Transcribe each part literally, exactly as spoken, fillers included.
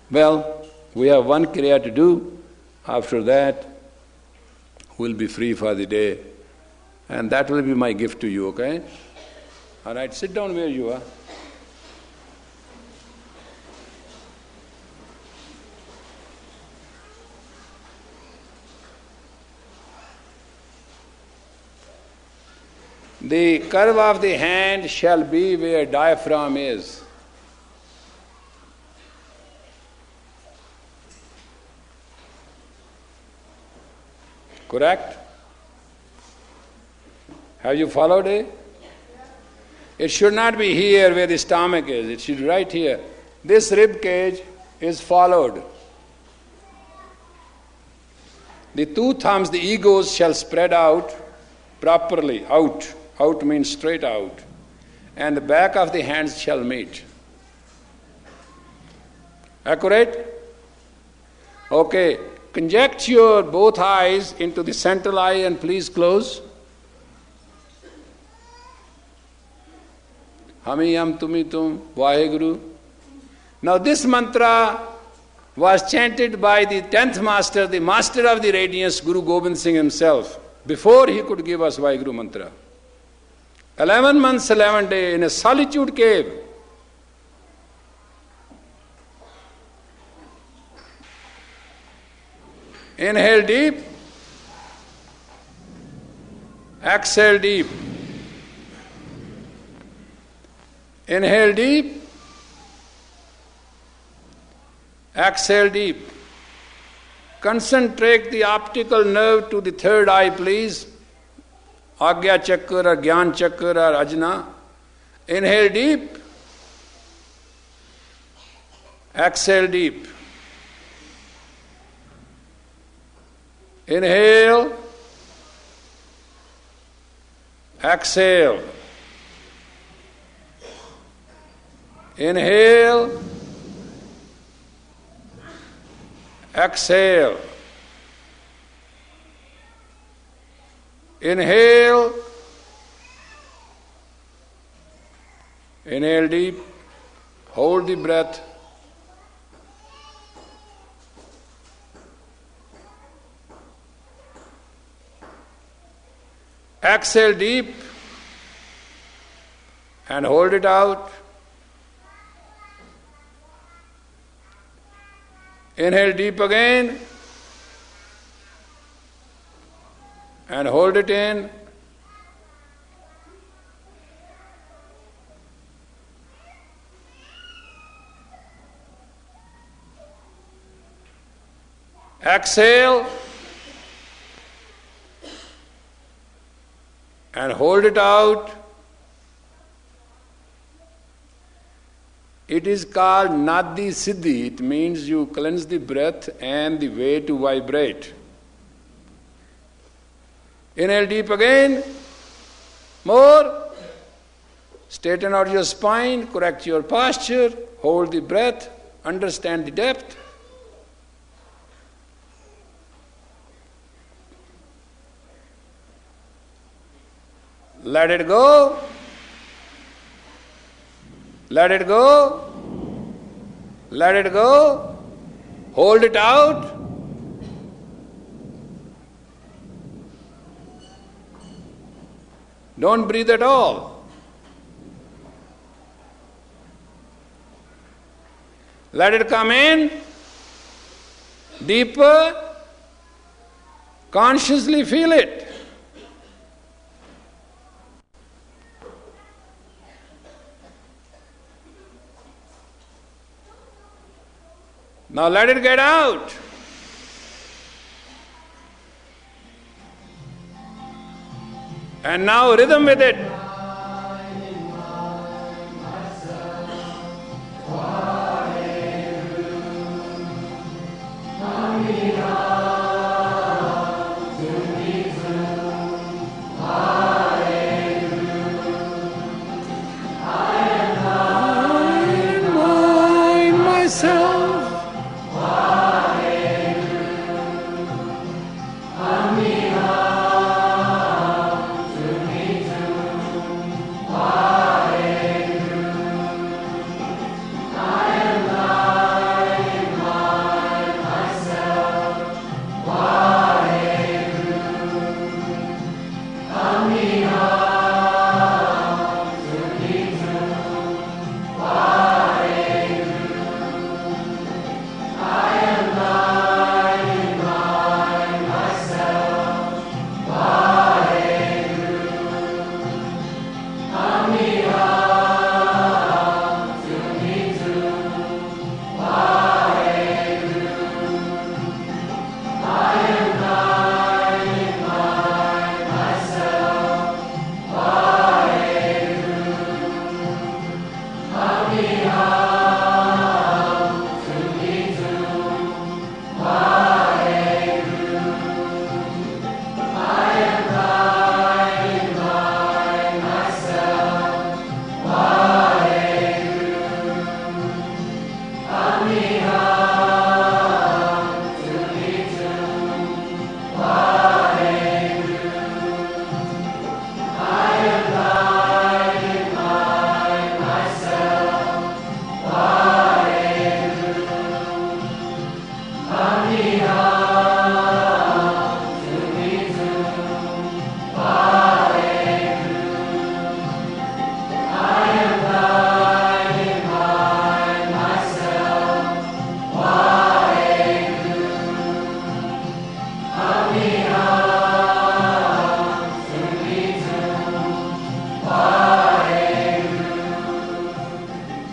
Well, we have one kriya to do. After that, we'll be free for the day. And that will be my gift to you, okay? All right, sit down where you are. The curve of the hand shall be where diaphragm is. Correct? Have you followed it? It should not be here where the stomach is. It should be right here. This rib cage is followed. The two thumbs, the egos, shall spread out properly, out. Out means straight out. And the back of the hands shall meet. Accurate? Okay. Conject your both eyes into the central eye and please close. Hami yam tumi tum, Vaheguru. Now this mantra was chanted by the tenth master, the master of the radiance, Guru Gobind Singh himself, before he could give us Vaheguru mantra. Eleven months, eleven days in a solitude cave. Inhale deep. Exhale deep. Inhale deep. Exhale deep. Concentrate the optical nerve to the third eye, please. Agya Chakra or Gyan Chakra or Ajna. Inhale deep. Exhale deep. Inhale. Exhale. Inhale. Exhale. Inhale. Inhale deep. Hold the breath. Exhale deep and hold it out. Inhale deep again and hold it in. Exhale and hold it out. It is called Nadi Siddhi. It means you cleanse the breath and the way to vibrate. Inhale deep again. More. Straighten out your spine, correct your posture, hold the breath, understand the depth. Let it go. Let it go. Let it go. Hold it out. Don't breathe at all. Let it come in. Deeper. Consciously feel it. Now let it get out. And now rhythm with it.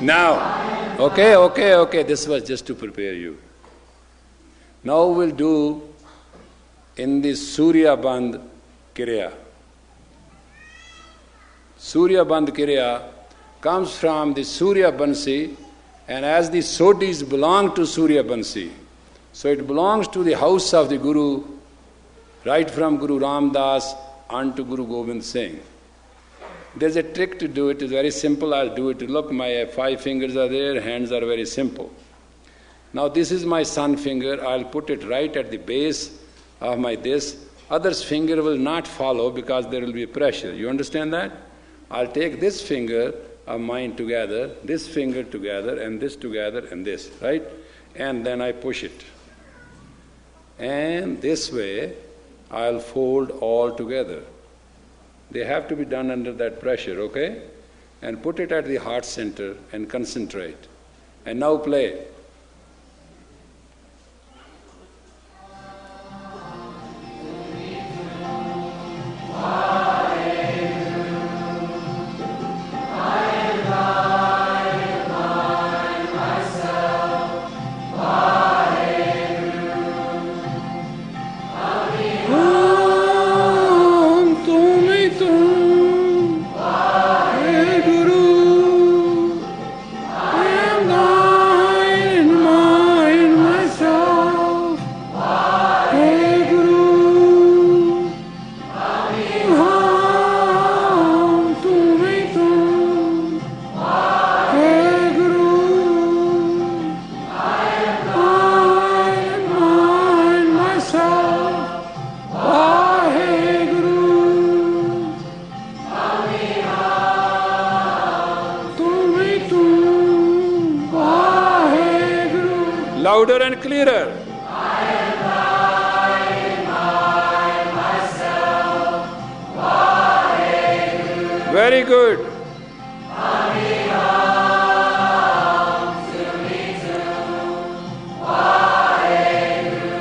Now, okay, okay, okay, this was just to prepare you. Now we'll do in the Surya Bandh Kriya. Surya Bandh Kriya comes from the Surya Bansi, and as the Sodhis belong to Surya Bansi, so it belongs to the house of the Guru, right from Guru Ram Das on to Guru Gobind Singh. There's a trick to do it. It's very simple. I'll do it. Look, my five fingers are there, hands are very simple. Now this is my sun finger. I'll put it right at the base of my this. Other's finger will not follow because there will be pressure. You understand that? I'll take this finger of mine together, this finger together, and this together, and this, right? And then I push it. And this way, I'll fold all together. They have to be done under that pressure, okay? And put it at the heart center and concentrate. And now play. Louder and clearer. I am thine, mine, myself, Vaheguru. Very good. Amiham, Sumitu, Vaheguru.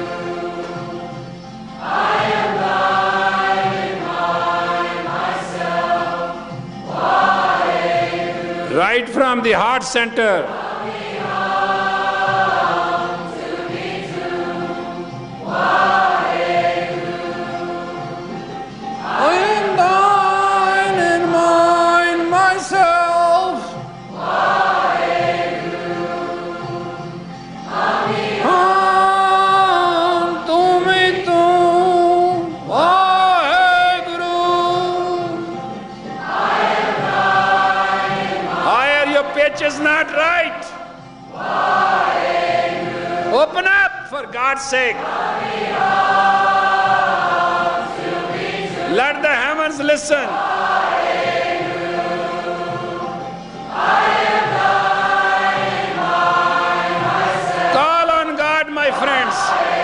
I am thine, mine, myself, Vaheguru. Right from the heart center. Is not right. Open up, for God's sake. Let the heavens listen. Call on God, my friends.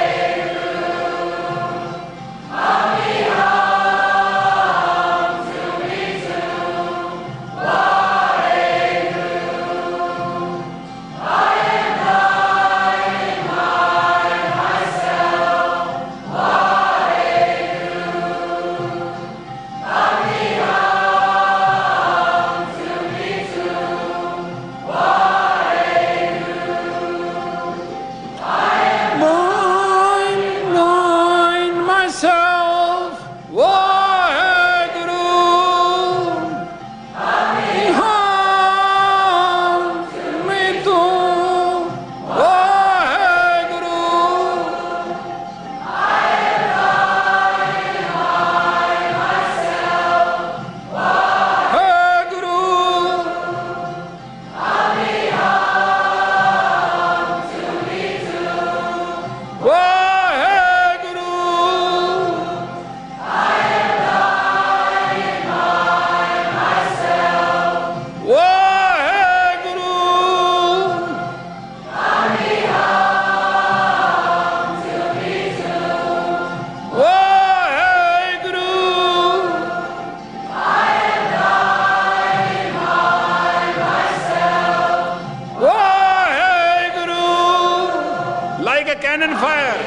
Cannon fire.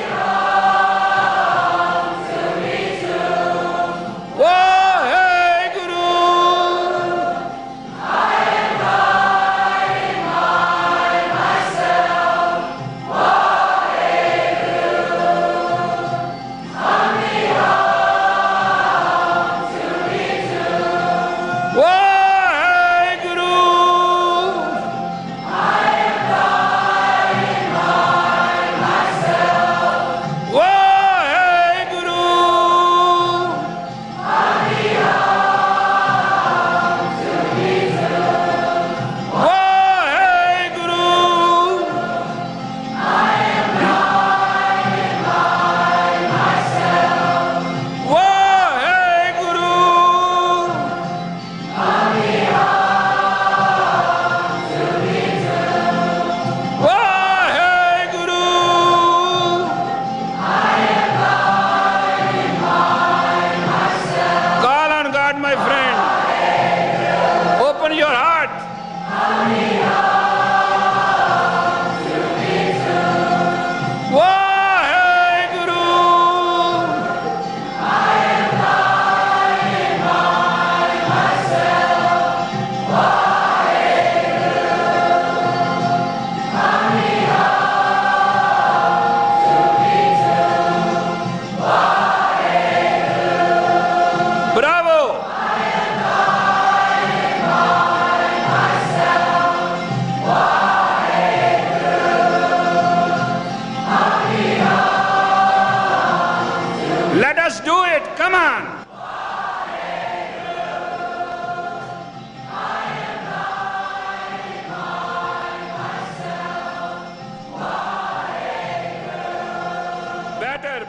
Vaheguru. I am thine,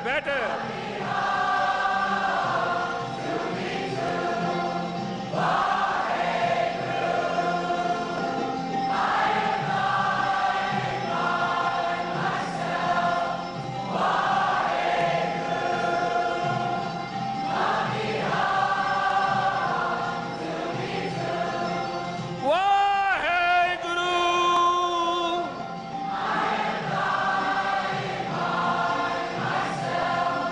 better. Waheguru.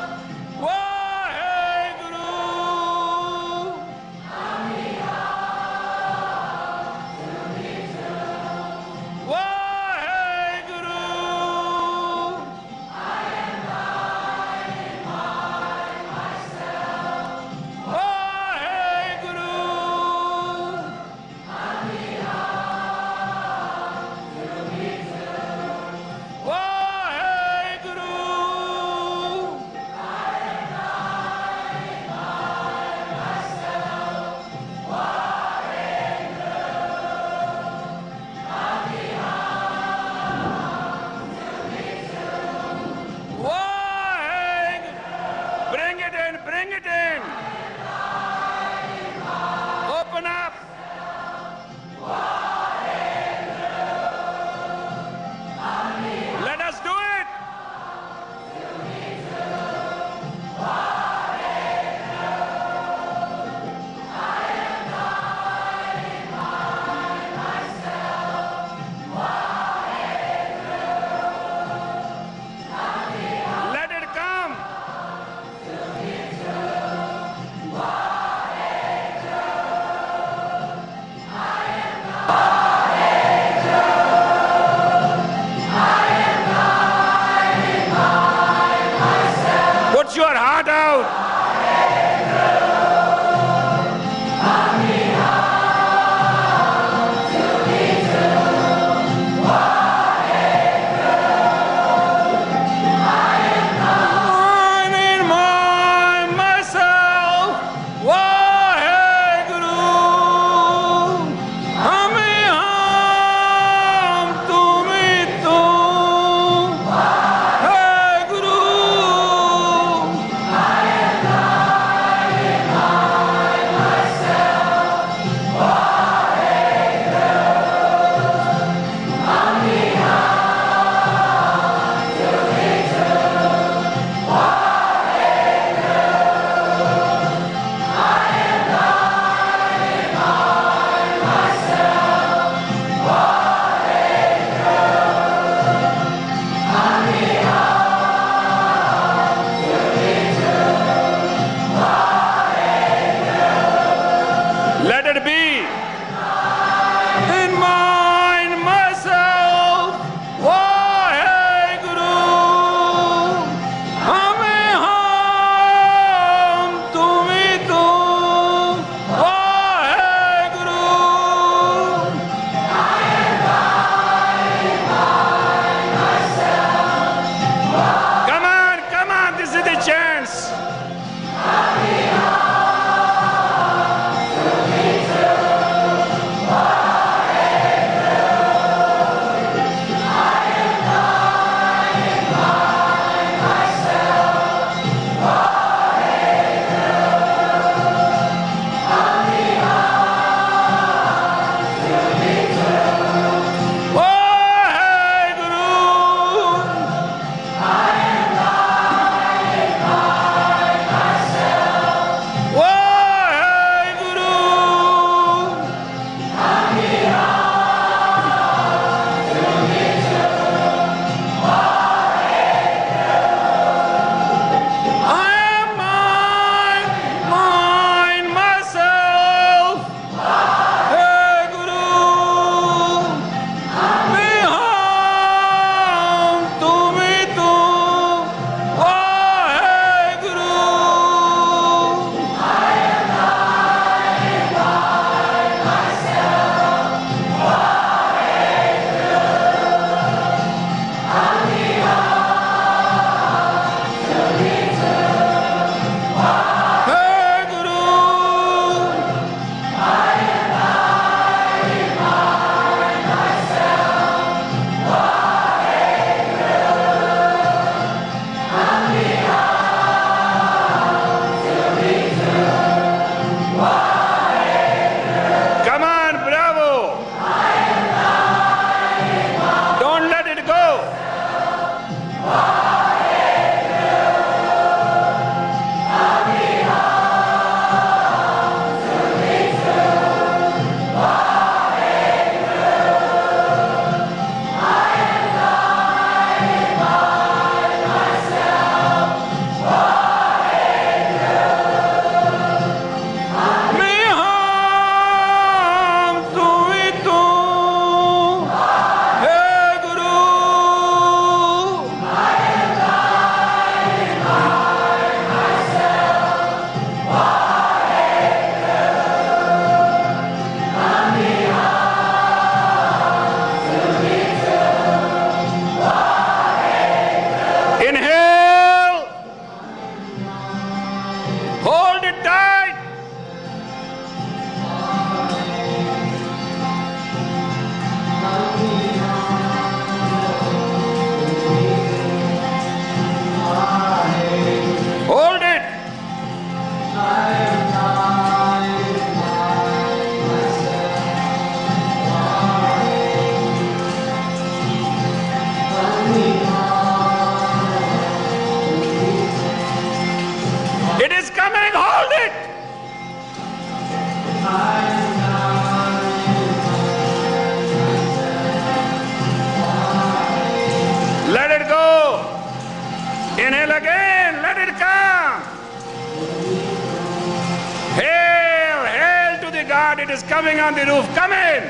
Lord, it is coming on the roof. Come in.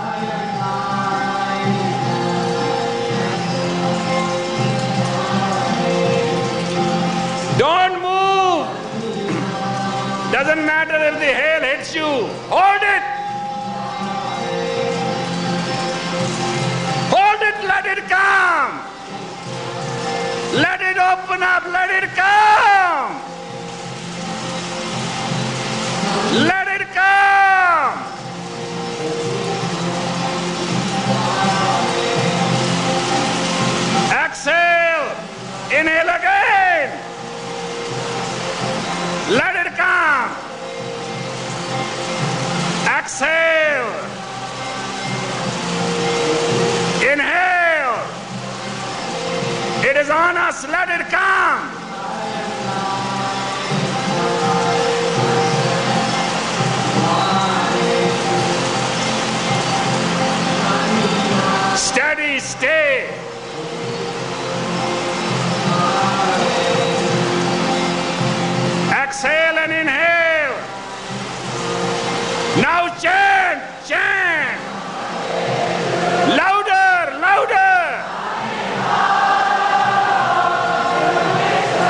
Don't move. Doesn't matter if the hail hits you. Hold it. Hold it, let it come. Let it open up, let it come. Let it come. Exhale. Inhale again. Let it come. Exhale. Inhale. It is on us. Let it come. Steady, stay. Exhale and inhale. Now chant, chant. Louder, louder.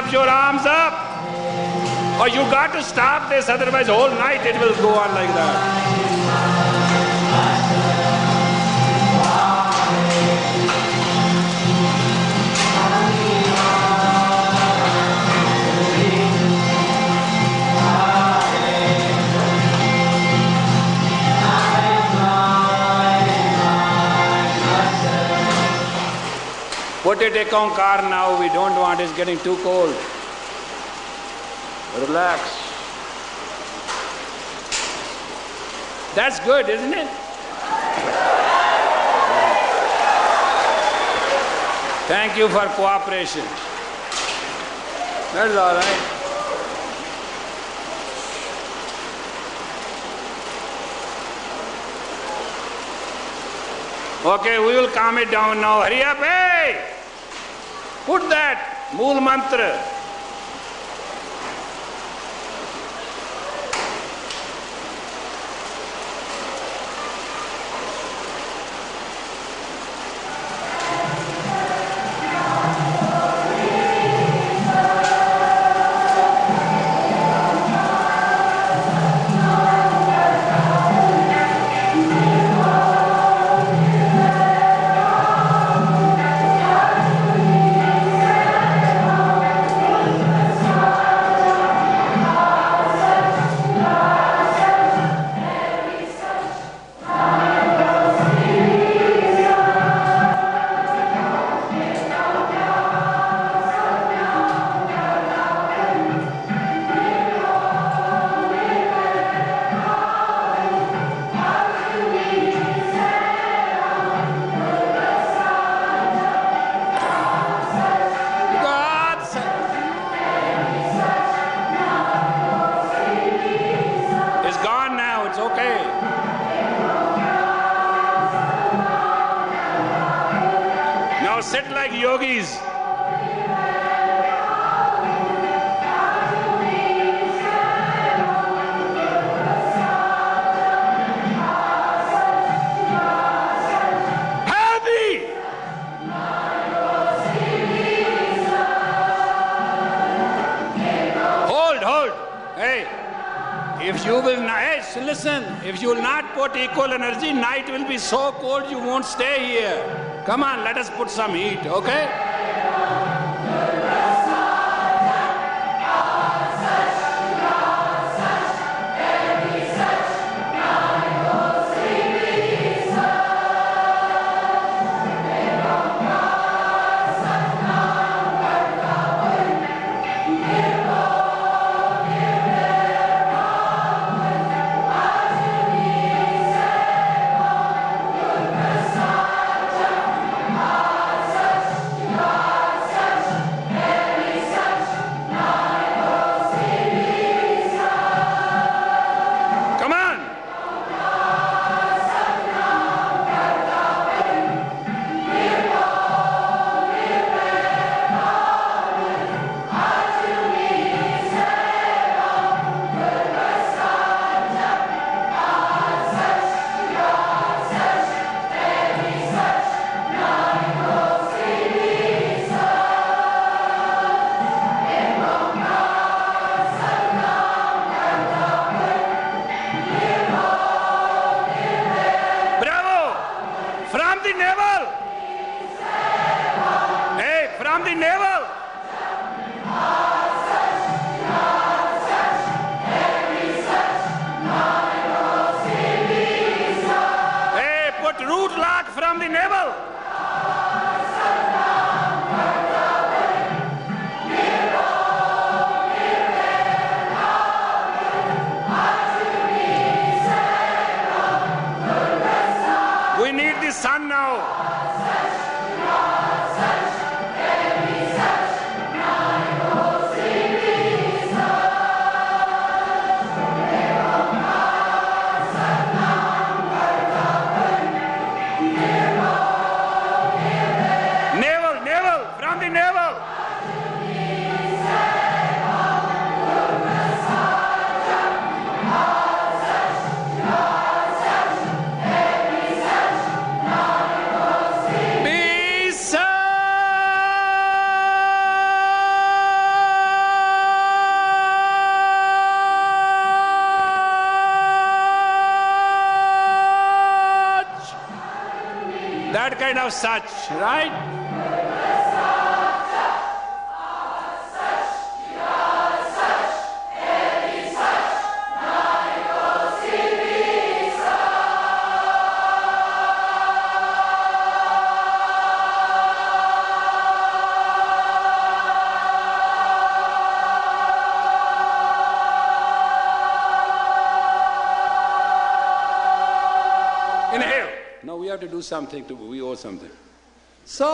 up your arms up. Or you got to stop this, otherwise whole night it will go on like that. Put it a car now, we don't want, it's getting too cold. Relax. That's good, isn't it? Thank you for cooperation. That's all right. Okay, we will calm it down now. Hurry up, hey! Put that Mool Mantra. Sit like yogis. Happy. Hold, hold. Hey, if you will not, hey, so listen, if you will not put equal energy, night will be so cold you won't stay here. Come on, let us put some heat, okay? kind of such, right? Inhale. Now we have to do something to, we owe something. So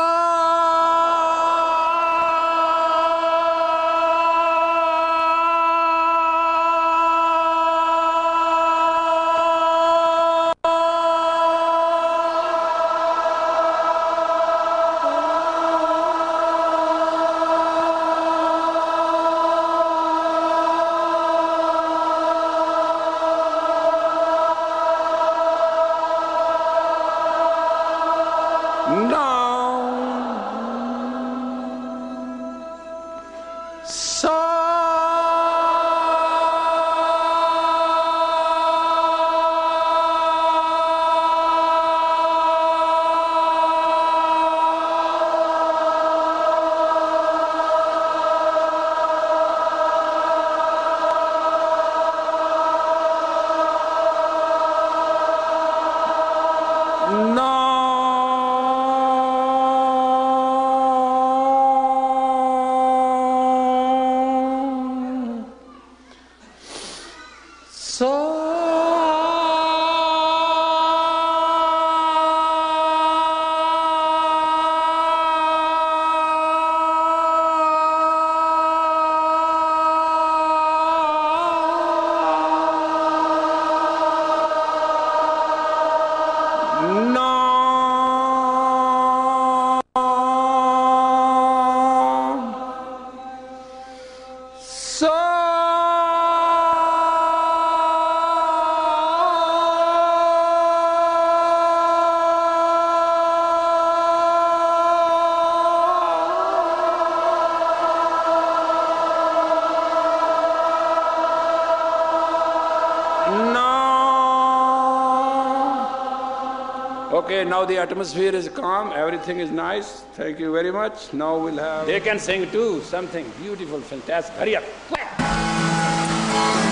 Okay, now the atmosphere is calm, everything is nice. Thank you very much. Now we'll have... They can sing too, something beautiful, fantastic. Hurry up.